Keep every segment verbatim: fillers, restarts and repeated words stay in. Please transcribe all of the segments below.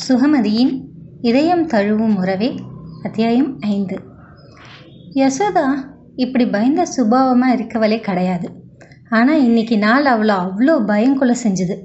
சுகமதியின் இதயம் தழுவும் உறவே அத்தியாயம் ஐந்து. யசோதா இப்படி பயந்த சுபாவமாக இருக்கவளே கிடையாது. ஆனால் இன்னைக்கு நாள் அவளை அவ்வளோ பயங்கொலை செஞ்சுது.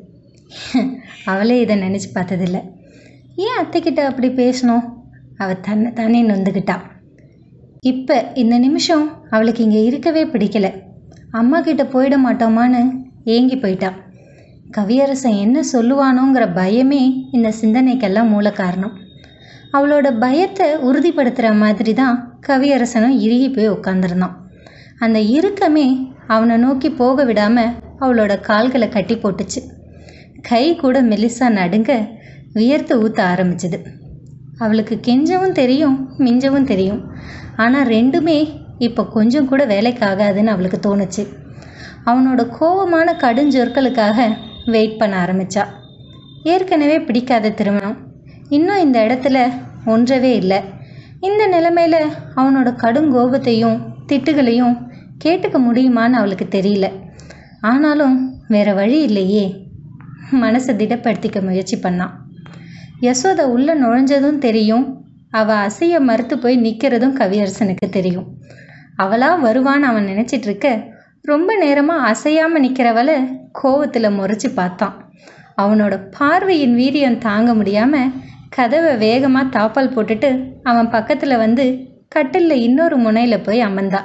அவளே இதை நினச்சி பார்த்ததில்லை. ஏன் அத்தைக்கிட்ட அப்படி பேசணும்? அவள் தன்னை தானே நொந்துக்கிட்டா. இப்போ இந்த நிமிஷம் அவளுக்கு இங்கே இருக்கவே பிடிக்கலை. அம்மா கிட்ட போயிட மாட்டோமான்னு ஏங்கி போயிட்டா. கவியரசன் என்ன சொல்லுவானோங்கிற பயமே இந்த சிந்தனைக்கெல்லாம் மூல காரணம். அவளோட பயத்தை உறுதிப்படுத்துகிற மாதிரி தான் கவியரசனும் இறுகி போய் உட்காந்துருந்தான். அந்த இறுக்கமே அவனை நோக்கி போக விடாமல் அவளோட கால்களை கட்டி போட்டுச்சு. கை கூட மெலிசா நடுங்க வியர்த்து ஊற்ற ஆரம்பிச்சுது. அவளுக்கு கெஞ்சவும் தெரியும், மிஞ்சவும் தெரியும். ஆனால் ரெண்டுமே இப்போ கொஞ்சம் கூட வேலைக்கு ஆகாதுன்னு அவளுக்கு தோணுச்சு. அவனோட கோபமான கடுஞ்சொற்களுக்காக வெயிட் பண்ண ஆரம்பித்தா. ஏற்கனவே பிடிக்காத திருமணம் இன்னும் இந்த இடத்துல ஒன்றவே இல்லை. இந்த நிலைமையில் அவனோட கடுங்கோபத்தையும் திட்டுகளையும் கேட்டுக்க முடியுமான்னு அவளுக்கு தெரியல. ஆனாலும் வேற வழி இல்லையே. மனசை திடப்படுத்திக்க முயற்சி பண்ணான். யசோதா உள்ள நுழைஞ்சதும் தெரியும், அவள் அசைய மறுத்து போய் நிற்கிறதும் கவியரசனுக்கு தெரியும். அவளா வருவான்னு அவன் நினச்சிட்டு இருக்க ரொம்ப நேரமாக அசையாமல் நிற்கிறவளை கோவத்தில் முறைச்சி பார்த்தான். அவனோட பார்வையின் வீரியம் தாங்க முடியாமல் கதவை வேகமாக தாப்பால் போட்டுட்டு அவன் பக்கத்தில் வந்து கட்டிலில் இன்னொரு முனையில் போய் அமர்ந்தா.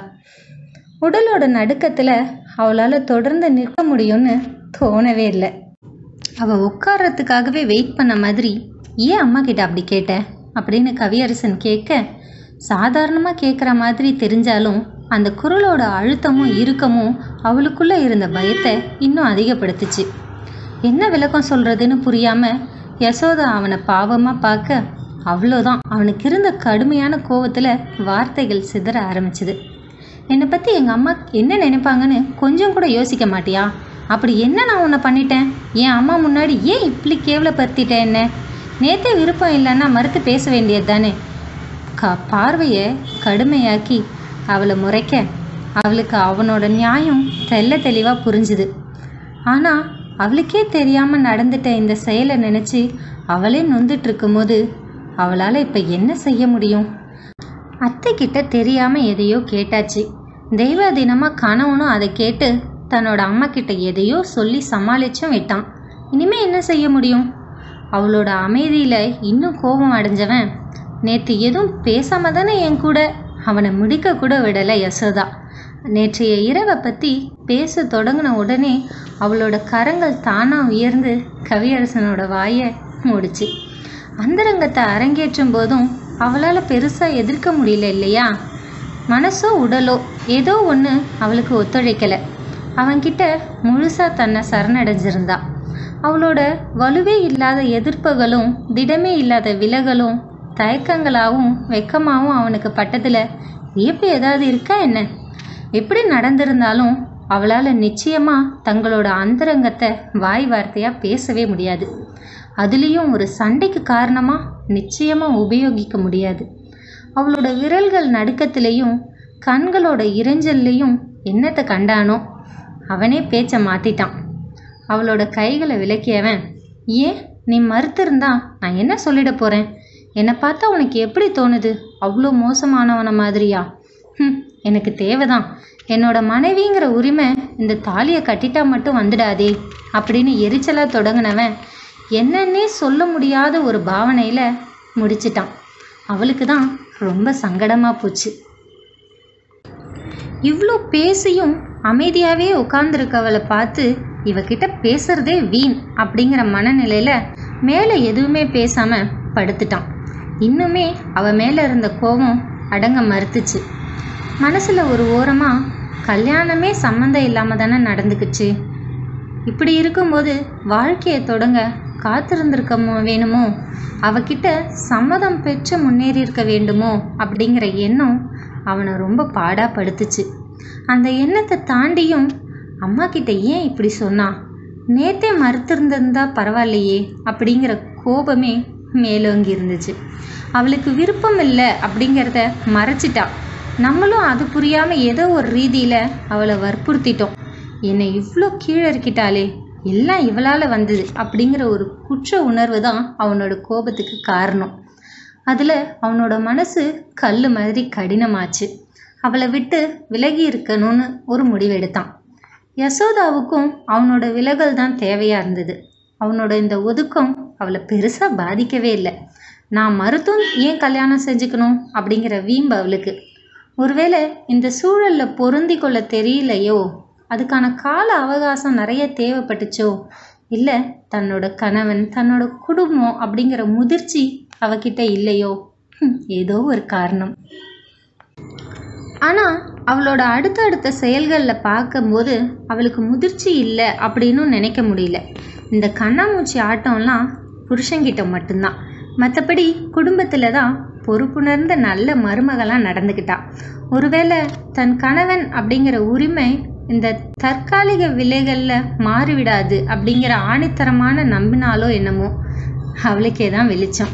உடலோட நடுக்கத்தில் அவளால் தொடர்ந்து நிற்க முடியும்னு தோணவே இல்லை. அவள் உட்கார்றதுக்காகவே வெயிட் பண்ண மாதிரி, ஏன் அம்மா கிட்ட அப்படி கேட்ட அப்படின்னு கவியரசன் கேட்க, சாதாரணமாக கேட்குற மாதிரி தெரிஞ்சாலும் அந்த குரலோட அழுத்தமும் இறுக்கமும் அவளுக்குள்ளே இருந்த பயத்தை இன்னும் அதிகப்படுத்துச்சு. என்ன விளக்கம் சொல்கிறதுன்னு புரியாமல் யசோதா அவனை பாவமாக பார்க்க, அவ்வளோதான் அவனுக்கு இருந்த கடுமையான கோவத்தில் வார்த்தைகள் சிதற ஆரம்பிச்சுது. என்னை பற்றி எங்கள் அம்மா என்ன நினைப்பாங்கன்னு கொஞ்சம் கூட யோசிக்க மாட்டியா? அப்படி என்ன நான் உன்னை பண்ணிட்டேன்? என் அம்மா முன்னாடி ஏன் இப்படி கேவலப்படுத்திட்டேன்? என்ன நேற்றே விருப்பம் இல்லைன்னா மறுத்து பேச வேண்டியது தானே? கா பார்வையை கடுமையாக்கி அவளை முறைக்க அவளுக்கு அவனோட நியாயம் தெல்ல தெளிவாக புரிஞ்சுது. ஆனால் அவளுக்கே தெரியாமல் நடந்துட்ட இந்த செயலை நினச்சி அவளே நொந்துட்டு இருக்கும்போது அவளால் இப்போ என்ன செய்ய முடியும்? அத்தைக்கிட்ட தெரியாமல் எதையோ கேட்டாச்சு. தெய்வாதீனமாக கணவனும் அதை கேட்டு தன்னோட அம்மா கிட்ட எதையோ சொல்லி சமாளிச்சும் விட்டான். இனிமேல் என்ன செய்ய முடியும்? அவளோட அமைதியில் இன்னும் கோபம் அடைஞ்சவன், நேற்று எதுவும் பேசாம தானே என் கூட அவனை முடிக்க கூட விடலை யசோதா. நேற்றைய இரவை பற்றி பேச தொடங்கின உடனே அவளோட கரங்கள் தானாக உயர்ந்து கவியரசனோட வாயை மூடிச்சு. அந்தரங்கத்தை அரங்கேற்றும் போதும் அவளால் பெருசாக எதிர்க்க முடியல இல்லையா? மனசோ உடலோ ஏதோ ஒன்று அவளுக்கு ஒத்துழைக்கலை. அவன்கிட்ட முழுசாக தன்னை சரணடைஞ்சிருந்தா. அவளோட வலுவே இல்லாத எதிர்ப்புகளும் திடமே இல்லாத விலகலும் தயக்கங்களாகவும் வெக்கமாகவும் அவனுக்கு பட்டதில் வியப்பு ஏதாவது இருக்கா என்ன? எப்படி நடந்திருந்தாலும் அவளால் நிச்சயமாக தங்களோட அந்தரங்கத்தை வாய் வார்த்தையாக பேசவே முடியாது. அதுலேயும் ஒரு சண்டைக்கு காரணமாக நிச்சயமாக உபயோகிக்க முடியாது. அவளோட விரல்கள் நடுக்கத்திலையும் கண்களோட இறைஞ்சல்லையும் என்னத்தை கண்டானோ அவனே பேச்சை மாற்றிட்டான். அவளோட கைகளை விலக்கியவன், ஏன் நீ மறுத்திருந்தா நான் என்ன சொல்லிட போகிறேன்? என்னை பார்த்தா உனக்கு எப்படி தோணுது? அவ்வளோ மோசமானவன மாதிரியா? ம் எனக்கு தேவைதான். என்னோட மனைவிங்கிற உரிமை இந்த தாலியை கட்டிட்டா மட்டும் வந்துடாதே அப்படின்னு எரிச்சலாக தொடங்கினவன் என்னன்னே சொல்ல முடியாத ஒரு பாவனையில் முடிச்சிட்டான். அவளுக்கு தான் ரொம்ப சங்கடமாக போச்சு. இவ்வளோ பேசியும் அமைதியாகவே உட்கார்ந்துருக்கவளை பார்த்து இவகிட்ட பேசுறதே வீண் அப்படிங்கிற மனநிலையில் மேலே எதுவுமே பேசாமல் படுத்துட்டான். இன்னுமே அவ மேலே இருந்த கோபம் அடங்க மறுத்துச்சு. மனசில் ஒரு ஓரமாக கல்யாணமே சம்மந்தம் இல்லாமல் தானே நடந்துக்குச்சு. இப்படி இருக்கும்போது வாழ்க்கையை தொடங்க காத்திருந்திருக்க வேணுமோ? அவகிட்ட சம்மதம் பெற்று முன்னேறி இருக்க வேண்டுமோ அப்படிங்கிற எண்ணம் அவனை ரொம்ப பாடாக படுத்துச்சு. அந்த எண்ணத்தை தாண்டியும் அம்மா கிட்ட ஏன் இப்படி சொன்னா? நேத்தே மறுத்திருந்திருந்தா பரவாயில்லையே அப்படிங்கிற கோபமே மேலோங்கி இருந்துச்சு. அவளுக்கு விருப்பம் இல்லை அப்படிங்கிறத மறைச்சிட்டா. நம்மளும் அது புரியாமல் ஏதோ ஒரு ரீதியில் அவளை வற்புறுத்திட்டோம். என்னை இவ்வளோ கீழே இருக்கிட்டாளே, எல்லாம் இவளால் வந்தது அப்படிங்கிற ஒரு குற்ற உணர்வு தான் அவனோட கோபத்துக்கு காரணம். அதில் அவனோட மனசு கல் மாதிரி கடினமாச்சு. அவளை விட்டு விலகி இருக்கணும்னு ஒரு முடிவெடுத்தான். யசோதாவுக்கும் அவனோட விலகல் தான் தேவையாக இருந்தது. அவனோட இந்த ஒதுக்கம் அவளை பெருசாக பாதிக்கவே இல்லை. நான் மறுத்தும் ஏன் கல்யாணம் செஞ்சுக்கணும் அப்படிங்கிற வீம்பு அவளுக்கு. ஒருவேளை இந்த சூழலில் பொருந்தி கொள்ள தெரியலையோ, அதுக்கான கால அவகாசம் நிறைய தேவைப்பட்டுச்சோ, இல்லை தன்னோட கணவன் தன்னோட குடும்பம் அப்படிங்கிற முதிர்ச்சி அவகிட்ட இல்லையோ, ஏதோ ஒரு காரணம். ஆனால் அவளோட அடுத்த அடுத்த செயல்களில் பார்க்கும்போது அவளுக்கு முதிர்ச்சி இல்லை அப்படின்னு நினைக்க முடியல. இந்த கண்ணாமூச்சி ஆட்டம்லாம் புருஷங்கிட்ட மட்டும்தான். மற்றபடி குடும்பத்தில் தான் பொறுப்புணர்ந்த நல்ல மருமகளாக நடந்துக்கிட்டா. ஒருவேளை தன் கணவன் அப்படிங்கிற உரிமை இந்த தற்காலிக விலைகளில் மாறிவிடாது அப்படிங்கிற ஆணித்தரமான நம்பினாலோ என்னமோ அவளுக்கே தான் வெளிச்சம்.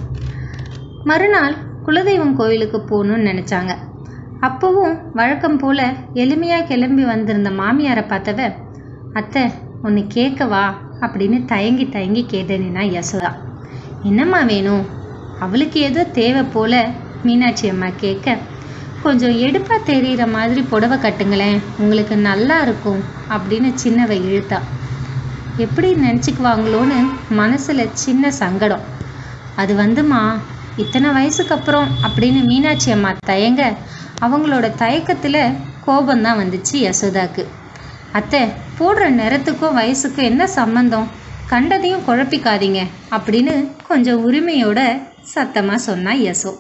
மறுநாள் குலதெய்வம் கோயிலுக்கு போகணுன்னு நினச்சாங்க. அப்போவும் வழக்கம் போல் எளிமையாக கிளம்பி வந்திருந்த மாமியாரை பார்த்தவ, அத்தை ஒன்று கேட்கவா அப்படின்னு தயங்கி தயங்கி கேட்டேனா யசோதா. என்னம்மா வேணும்? அவளுக்கு ஏதோ தேவை போல மீனாட்சி அம்மா கேட்க, கொஞ்சம் எடுப்பாக தெரிகிற மாதிரி புடவை கட்டுங்களேன், உங்களுக்கு நல்லா இருக்கும் அப்படின்னு சின்னவை இழுத்தா. எப்படி நினச்சிக்குவாங்களோன்னு மனசில் சின்ன சங்கடம். அது வந்துமா இத்தனை வயசுக்கு அப்புறம் அப்படின்னு மீனாட்சி அம்மா தயங்க, அவங்களோட தயக்கத்தில் கோபந்தான் வந்துச்சு யசோதாக்கு. அத்தை போடுற நிறத்துக்கும் வயசுக்கும் என்ன சம்பந்தம்? கண்டதையும் குழப்பிக்காதீங்க அப்படின்னு கொஞ்சம் உரிமையோட சத்தமாக சொன்னா யசோ.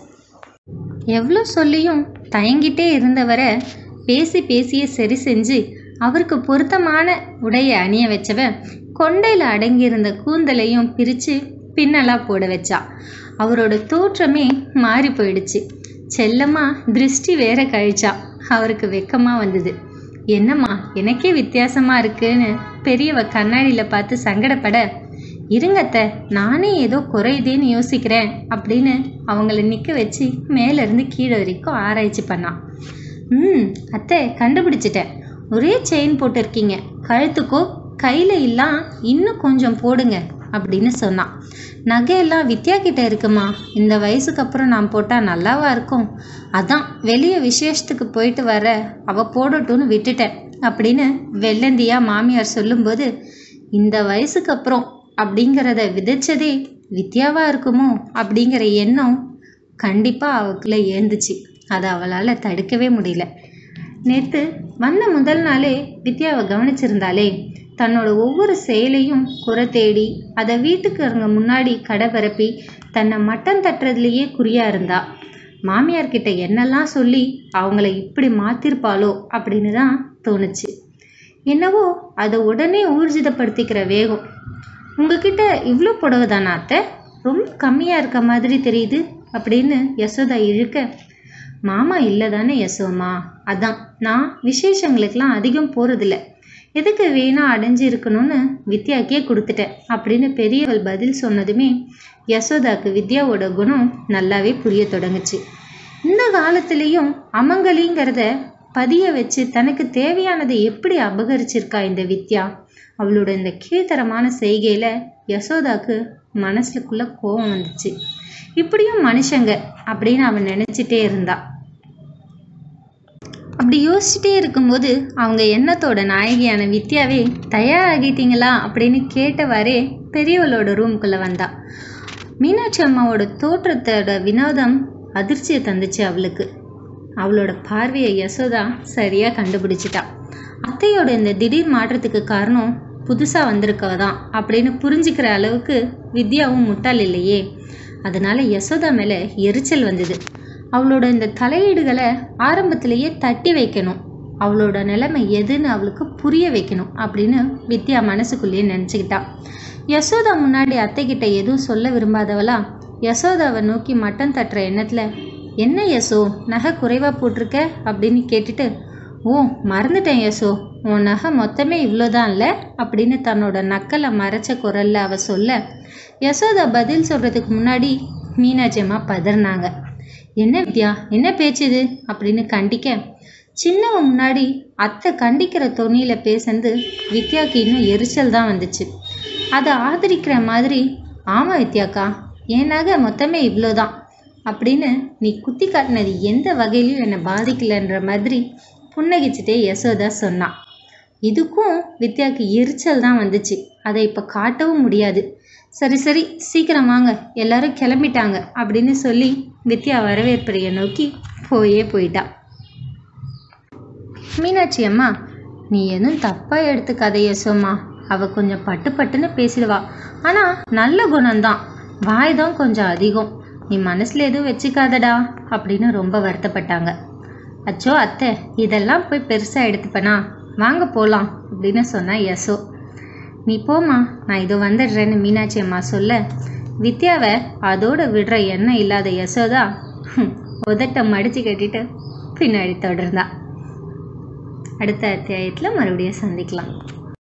எவ்வளோ சொல்லியும் தயங்கிட்டே இருந்தவரை பேசி பேசியே சரி செஞ்சு அவருக்கு பொருத்தமான உடையை அணிய வச்சவ கொண்டையில் அடங்கியிருந்த கூந்தலையும் பிரித்து பின்னலாக போட வச்சா. அவரோட தோற்றமே மாறி போயிடுச்சு. செல்லம்மா திருஷ்டி வேற கழிச்சா. அவருக்கு வெக்கமாக வந்தது. என்னம்மா எனக்கே வித்தியாசமாக இருக்குன்னு பெரியவ கண்ணாடியில் பார்த்து சங்கடப்பட, இருங்கத்த நானே ஏதோ குறையுதேன்னு யோசிக்கிறேன் அப்படின்னு அவங்கள நிற்க வச்சு மேலேருந்து கீழே வரைக்கும் ஆராய்ச்சி பண்ணான். ம் அத்தை கண்டுபிடிச்சிட்டேன், ஒரே செயின் போட்டிருக்கீங்க, கழுத்துக்கோ கையில் எல்லாம் இன்னும் கொஞ்சம் போடுங்க அப்படின்னு சொன்னான். நகையெல்லாம் வித்யா கிட்ட இருக்குமா, இந்த வயசுக்கு அப்புறம் நான் போட்டால் நல்லாவா இருக்கும், அதான் வெளியே விசேஷத்துக்கு போயிட்டு வர அவ போடட்டும்னு விட்டுட்டேன் அப்படின்னு வெள்ளந்தியா மாமியார் சொல்லும்போது, இந்த வயசுக்கு அப்புறம் அப்படிங்கிறத விதைச்சதே வித்யாவா இருக்குமோ அப்படிங்கிற எண்ணம் கண்டிப்பாக அவளுக்குள்ள ஏந்துச்சு. அதை அவளால் தடுக்கவே முடியல. நேற்று வந்த முதல் நாளே வித்யாவை கவனிச்சிருந்தாலே, தன்னோட ஒவ்வொரு செயலையும் குறை தேடி அதை வீட்டுக்காரங்க முன்னாடி கடை பரப்பி தன்னை மட்டம் தட்டுறதுலேயே குறியா இருந்தா. மாமியார்கிட்ட என்னெல்லாம் சொல்லி அவங்கள இப்படி மாத்திருப்பாளோ அப்படின்னு தான் தோணுச்சு. என்னவோ அதை உடனே ஊர்ஜிதப்படுத்திக்கிற வேகம். உங்ககிட்ட இவ்வளோ புடவை தானா அத்தை, ரொம்ப கம்மியாக இருக்க மாதிரி தெரியுது அப்படின்னு யசோதா இழுக்க, மாமா இல்லை தானே யசோமா, அதான் நான் விசேஷங்களுக்கெல்லாம் அதிகம் போகிறதில்ல, எதுக்கு வீணா அடைஞ்சு இருக்கணும்னு வித்யாக்கே கொடுத்துட்டேன் அப்படின்னு பெரியவள் பதில் சொன்னதுமே யசோதாக்கு வித்யாவோட குணம் நல்லாவே புரிய தொடங்குச்சு. இந்த காலத்திலையும் அமங்கலிங்கிறத பதிய வச்சு தனக்கு தேவையானதை எப்படி அபகரிச்சிருக்கா இந்த வித்யா. அவளோட இந்த கீழ்த்தரமான செய்கையில யசோதாக்கு மனசுக்குள்ள கோபம் வந்துச்சு. இப்படியும் மனுஷங்க அப்படின்னு அவன் நினைச்சிட்டே இருந்தா. அப்படி யோசிச்சுட்டே இருக்கும்போது அவங்க எண்ணத்தோட நாயகியான வித்யாவே தயாராகிட்டீங்களா அப்படின்னு கேட்டவாறே பெரியவளோட ரூம்குள்ளே வந்தா. மீனாட்சி அம்மாவோட தோற்றத்தோட வினோதம் அதிர்ச்சியை தந்துச்சு அவளுக்கு. அவளோட பார்வையை யசோதா சரியாக கண்டுபிடிச்சிட்டா. அத்தையோட இந்த திடீர் மாற்றத்துக்கு காரணம் புதுசாக வந்திருக்கவ தான் அப்படின்னு புரிஞ்சுக்கிற அளவுக்கு வித்யாவும் முட்டாள் இல்லையே. அதனால யசோதா மேலே எரிச்சல் வந்தது. அவளோட இந்த தலையீடுகளை ஆரம்பத்திலேயே தட்டி வைக்கணும், அவளோட நிலைமை எதுன்னு அவளுக்கு புரிய வைக்கணும் அப்படின்னு வித்யா மனசுக்குள்ளேயே நினச்சிக்கிட்டா. யசோதா முன்னாடி அத்தைக்கிட்ட எதுவும் சொல்ல விரும்பாதவளா யசோதாவை நோக்கி மட்டம் தட்டுற எண்ணத்தில், என்ன யசோ நகை குறைவாக போட்டிருக்க அப்படின்னு கேட்டுட்டு, ஓ மறந்துட்டேன் யசோ, உன் நகை மொத்தமே இவ்வளோதான் இல்லை அப்படின்னு தன்னோட நக்கலை மறைச்ச குரல்ல அவ சொல்ல, யசோதா பதில் சொல்கிறதுக்கு முன்னாடி மீனாட்சி அம்மா பதறினாங்க. என்ன வித்யா என்ன பேச்சுது அப்படின்னு கண்டிக்க, சின்னவன் முன்னாடி அத்தை கண்டிக்கிற தொனியில் பேசுனது வித்யாவுக்கு இன்னும் எரிச்சல் தான் வந்துச்சு. அதை ஆதரிக்கிற மாதிரி, ஆமாம் வித்யாக்கா, என் நகை மொத்தமே இவ்வளோதான் அப்படின்னு நீ குத்தி காட்டினது எந்த வகையிலையும் என்னை பாதிக்கலைன்ற மாதிரி புன்னகிச்சிட்டே யசோதா சொன்னான். இதுக்கும் வித்யாவுக்கு எரிச்சல் தான் வந்துச்சு. அதை இப்போ காட்டவும் முடியாது. சரி சரி சீக்கிரம் வாங்க, எல்லாரும் கிளம்பிட்டாங்க அப்படின்னு சொல்லி வித்யா வரவேற்பறையை நோக்கி போயே போயிட்டா. மீனாட்சி அம்மா, நீ எதுவும் தப்பாக எடுத்துக்காத யசோம்மா, அவள் கொஞ்சம் பட்டு பட்டுன்னு பேசிடுவா. ஆனால் நல்ல குணம்தான், வாய் தான் கொஞ்சம் அதிகம், நீ மனசில் எதுவும் வச்சுக்காதடா அப்படின்னு ரொம்ப வருத்தப்பட்டாங்க. அச்சோ அத்தை, இதெல்லாம் போய் பெருசாக எடுத்துப்பேனா, வாங்க போகலாம் அப்படின்னு சொன்னா யசோ. நீ போமா, நான் இதோ வந்துடுறேன்னு மீனாட்சி அம்மா சொல்ல, வித்யாவை அதோட விடுற எண்ணம் இல்லாத யசோதா உதட்ட மடிச்சு கட்டிட்டு பின்னாடி தொடர்ந்தா. அடுத்த அத்தியாயத்தில் மறுபடியும் சந்திக்கலாம்.